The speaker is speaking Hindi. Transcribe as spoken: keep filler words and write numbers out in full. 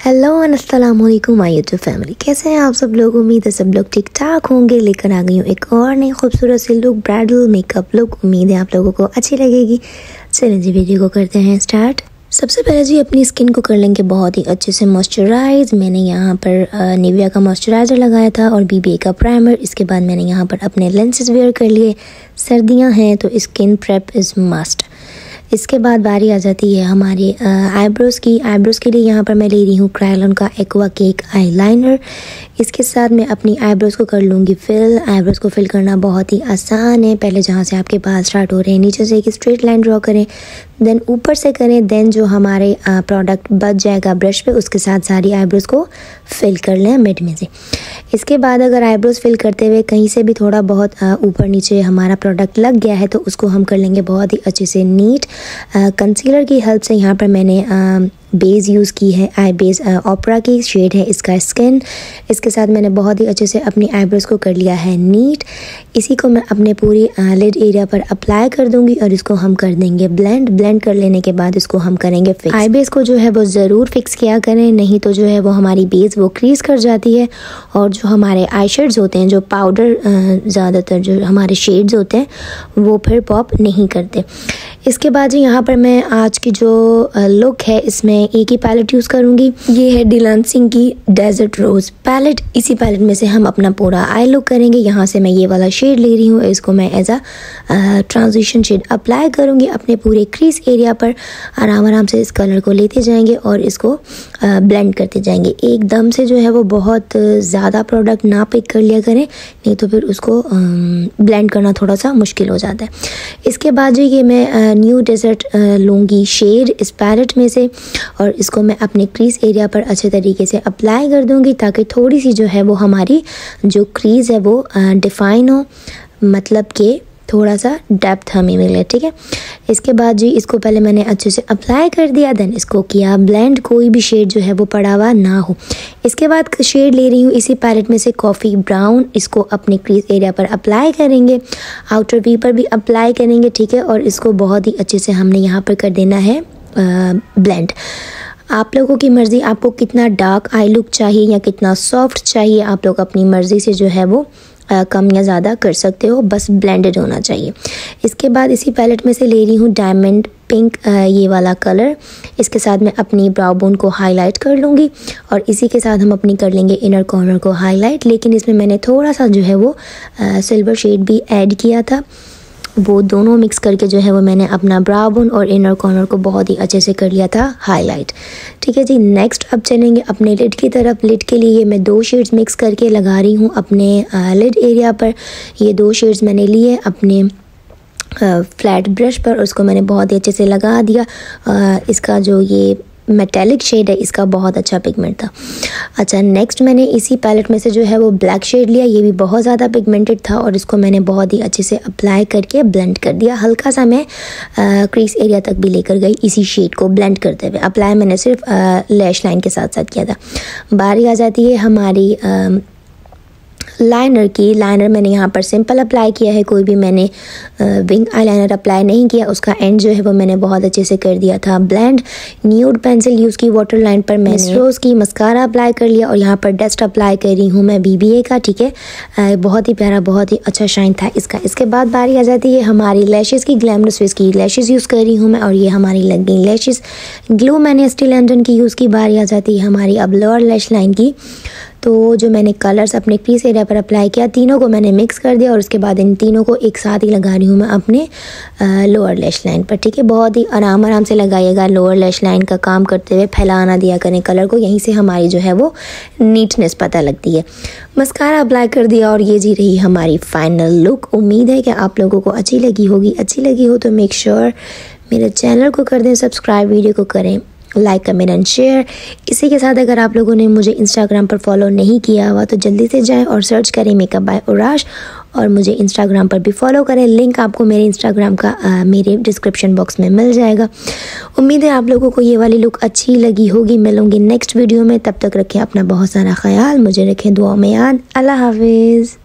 हेलो एंड अस्सलाम वालेकुम माय यूट्यूब फैमिली, कैसे हैं आप सब लोग। उम्मीद है सब लोग ठीक ठाक होंगे। लेकर आ गई हूँ एक और नई खूबसूरत सी लुक, ब्राइडल मेकअप लुक। उम्मीद है आप लोगों को अच्छी लगेगी। चलिए जी वीडियो को करते हैं स्टार्ट। सबसे पहले जी अपनी स्किन को कर लेंगे बहुत ही अच्छे से मॉइस्चराइज। मैंने यहाँ पर निविया का मॉइस्चराइज़र लगाया था और बीबी का प्राइमर। इसके बाद मैंने यहाँ पर अपने लेंसेज वेयर कर लिए। सर्दियाँ हैं तो स्किन प्रेप इज़ मस्ट। इसके बाद बारी आ जाती है हमारी आईब्रोज़ की। आईब्रोज़ के लिए यहाँ पर मैं ले रही हूँ क्रायोलन का एक्वा केक आईलाइनर। इसके साथ मैं अपनी आईब्रोज़ को कर लूँगी फिल। आईब्रोज़ को फिल करना बहुत ही आसान है। पहले जहाँ से आपके बाल स्टार्ट हो रहे हैं नीचे से एक स्ट्रेट लाइन ड्रॉ करें, देन ऊपर से करें, देन जो हमारे प्रोडक्ट बच जाएगा ब्रश पे उसके साथ सारी आईब्रोज़ को फिल कर लें मिड में से। इसके बाद अगर आईब्रोज़ फिल करते हुए कहीं से भी थोड़ा बहुत ऊपर नीचे हमारा प्रोडक्ट लग गया है तो उसको हम कर लेंगे बहुत ही अच्छे से नीट। कंसीलर की हेल्प से यहाँ पर मैंने आ, बेस यूज़ की है। आई बेस ओपरा की शेड है इसका स्किन। इसके साथ मैंने बहुत ही अच्छे से अपनी आईब्रोज़ को कर लिया है नीट। इसी को मैं अपने पूरी लिड एरिया पर अप्लाई कर दूंगी और इसको हम कर देंगे ब्लेंड। ब्लेंड कर लेने के बाद इसको हम करेंगे फिक्स। आई बेस को जो है वो ज़रूर फिक्स किया करें, नहीं तो जो है वो हमारी बेस वो क्रीज कर जाती है और जो हमारे आई शेड्स होते हैं, जो पाउडर ज़्यादातर जो हमारे शेड्स होते हैं वो फिर पॉप नहीं करते। इसके बाद जी यहाँ पर मैं आज की जो लुक है इसमें एक ही पैलेट यूज़ करूँगी। ये है डिलान सिंह की डेजर्ट रोज़ पैलेट। इसी पैलेट में से हम अपना पूरा आई लुक करेंगे। यहाँ से मैं ये वाला शेड ले रही हूँ। इसको मैं as a transition shade apply करूँगी अपने पूरे क्रीज एरिया पर। आराम आराम से इस कलर को लेते जाएंगे और इसको ब्लेंड करते जाएंगे। एकदम से जो है वो बहुत ज़्यादा प्रोडक्ट ना पिक कर लिया करें, नहीं तो फिर उसको ब्लेंड करना थोड़ा सा मुश्किल हो जाता है। इसके बाद जो ये मैं न्यू डेजर्ट लूँगी शेड इस पैलेट में से और इसको मैं अपने क्रीज एरिया पर अच्छे तरीके से अप्लाई कर दूँगी ताकि थोड़ी सी जो है वो हमारी जो क्रीज है वो डिफ़ाइन हो, मतलब कि थोड़ा सा डेप्थ हमें मिले। ठीक है, इसके बाद जी इसको पहले मैंने अच्छे से अप्लाई कर दिया, देन इसको किया ब्लेंड, कोई भी शेड जो है वो पड़ा हुआ ना हो। इसके बाद शेड ले रही हूँ इसी पैलेट में से कॉफ़ी ब्राउन। इसको अपने क्रीज एरिया पर अप्लाई करेंगे, आउटर वी पर भी अप्लाई करेंगे। ठीक है, और इसको बहुत ही अच्छे से हमने यहाँ पर कर देना है ब्लेंड। आप लोगों की मर्ज़ी, आपको कितना डार्क आई लुक चाहिए या कितना सॉफ्ट चाहिए, आप लोग अपनी मर्ज़ी से जो है वो आ, कम या ज़्यादा कर सकते हो, बस ब्लेंडेड होना चाहिए। इसके बाद इसी पैलेट में से ले रही हूँ डायमंड पिंक, ये वाला कलर। इसके साथ मैं अपनी ब्राउ बोन को हाईलाइट कर लूँगी और इसी के साथ हम अपनी कर लेंगे इनर कॉर्नर को हाईलाइट। लेकिन इसमें मैंने थोड़ा सा जो है वो आ, सिल्वर शेड भी ऐड किया था। वो दोनों मिक्स करके जो है वो मैंने अपना ब्राउ बोन और इनर कॉर्नर को बहुत ही अच्छे से कर लिया था हाईलाइट। ठीक है जी, नेक्स्ट अब चलेंगे अपने लिड की तरफ। लिड के लिए मैं दो शेड्स मिक्स करके लगा रही हूँ अपने लिड एरिया पर। ये दो शेड्स मैंने लिए अपने फ्लैट ब्रश पर, उसको मैंने बहुत ही अच्छे से लगा दिया। आ, इसका जो ये मेटेलिक शेड है इसका बहुत अच्छा पिगमेंट था। अच्छा, नेक्स्ट मैंने इसी पैलेट में से जो है वो ब्लैक शेड लिया। ये भी बहुत ज़्यादा पिगमेंटेड था और इसको मैंने बहुत ही अच्छे से अप्लाई करके ब्लेंड कर दिया। हल्का सा मैं क्रीज एरिया तक भी लेकर गई इसी शेड को ब्लेंड करते हुए। अप्लाई मैंने सिर्फ लैश लाइन के साथ साथ किया था। बारी आ जाती है हमारी आ, लाइनर की। लाइनर मैंने यहाँ पर सिंपल अप्लाई किया है, कोई भी मैंने विंग आईलाइनर अप्लाई नहीं किया। उसका एंड जो है वो मैंने बहुत अच्छे से कर दिया था ब्लेंड। न्यूड पेंसिल यूज़ की वाटर लाइन पर मैंने रोज़ की मस्कारा अप्लाई कर लिया और यहाँ पर डस्ट अप्लाई कर रही हूँ मैं बीबीए का। ठीक है, बहुत ही प्यारा, बहुत ही अच्छा शाइन था इसका। इसके बाद बारी आ जाती है हमारी लैशेज़ की। ग्लैमरस स्विस की लैशेज़ यूज़ कर रही हूँ मैं और ये हमारी लग गई लैशेज़। ग्लू मैंने स्टील लैंडन की यूज़ की। बारी आ जाती है हमारी अब लोअर लैश लाइन की। तो जो मैंने कलर्स अपने क्रीज एरिया पर अप्लाई किया, तीनों को मैंने मिक्स कर दिया और उसके बाद इन तीनों को एक साथ ही लगा रही हूँ मैं अपने लोअर लैश लाइन पर। ठीक है, बहुत ही आराम आराम से लगाइएगा। लोअर लैश लाइन का काम करते हुए फैलाना दिया करें कलर को, यहीं से हमारी जो है वो नीटनेस पता लगती है। मस्कारा अप्लाई कर दिया और ये जी रही हमारी फाइनल लुक। उम्मीद है कि आप लोगों को अच्छी लगी होगी। अच्छी लगी हो तो मेक श्योर मेरे चैनल को कर दें सब्सक्राइब, वीडियो को करें लाइक, कमेंट एंड शेयर। इसी के साथ अगर आप लोगों ने मुझे इंस्टाग्राम पर फॉलो नहीं किया हुआ तो जल्दी से जाएं और सर्च करें मेकअप बाय उराश और मुझे इंस्टाग्राम पर भी फॉलो करें। लिंक आपको मेरे इंस्टाग्राम का आ, मेरे डिस्क्रिप्शन बॉक्स में मिल जाएगा। उम्मीद है आप लोगों को ये वाली लुक अच्छी लगी होगी। मिलूंगी नेक्स्ट वीडियो में, तब तक रखें अपना बहुत सारा ख्याल, मुझे रखें दुआ में याद। अल्लाह हाफिज़।